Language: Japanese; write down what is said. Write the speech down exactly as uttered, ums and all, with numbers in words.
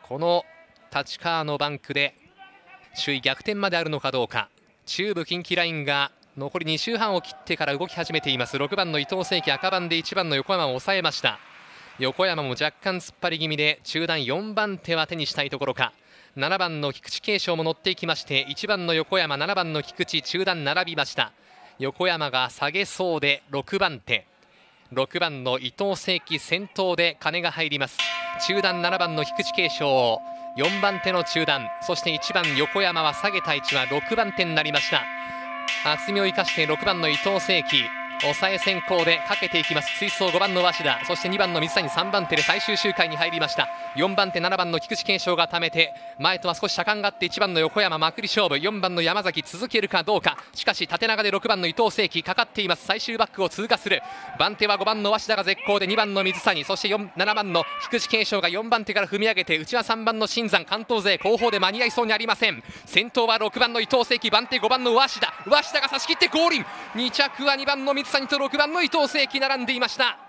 この立川のバンクで首位逆転まであるのかどうか。中部近畿ラインが残りに周半を切ってから動き始めています。ろくばんの伊藤聖輝、赤番でいちばんの横山を抑えました。横山も若干突っ張り気味で中段よんばん手は手にしたいところか。ななばんの菊池継承も乗っていきまして、いちばんの横山、ななばんの菊池、中段並びました。横山が下げそうでろくばん手、ろくばんの伊藤聖輝先頭で金が入ります。中段ななばんの菊池継承、よんばん手の中段、そしていちばん横山は下げた位置はろくばん手になりました。厚みを生かしてろくばんの伊藤聖輝、抑え先行でかけていきます。追走ごばんの鷲田、そしてにばんの水谷、さんばん手で最終周回に入りました。よんばん手ななばんの菊池継承がためて、前とは少し車間があっていちばんの横山まくり勝負、よんばんの山崎続けるかどうか。しかし縦長でろくばんの伊藤聖輝かかっています。最終バックを通過する。番手はごばんの鷲田が絶好で、にばんの水谷、そしてななばんの菊池継承がよんばん手から踏み上げて、内はさんばんの新山、関東勢後方で間に合いそうにありません。先頭はろくばんの伊藤聖輝、番手ごばんの鷲田、鷲田が差し切ってゴールイン。に着はにばんの水谷とろくばんの伊藤聖輝並んでいました。